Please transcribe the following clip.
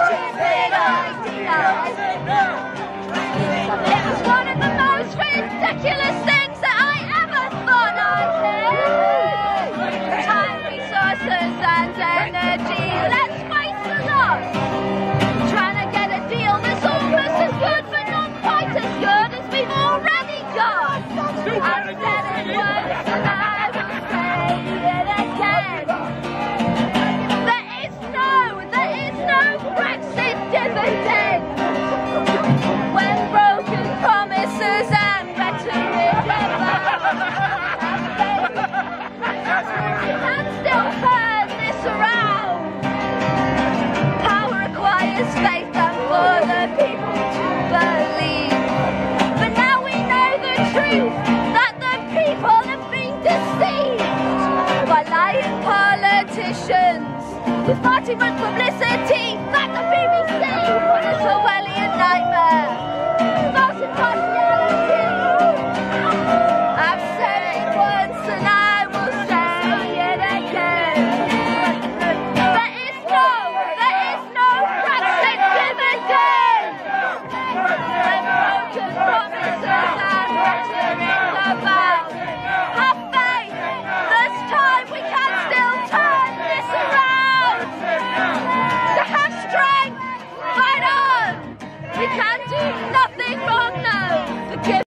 stupid ideas. It was one of the most ridiculous things that I ever thought I'd hear. Time, resources and energy, let's face the lot. Trying to get a deal that's almost as good but not quite as good as we've already got. I've said it once and I will say it again. There is no Brexit dividend. When broken promises and rhetoric you can still turn this around. Power requires faith and for the people to believe. But now we know the truth, that the people have been deceived by lying politicians with party run publicity like the BBC. What a Orwellian nightmare. False impartiality. I've said it once and I will say it again. There is no Brexit dividend. When broken promises and rhetoric about. Have faith. There's time. We can still turn this around. To have strength. Fight on. We can do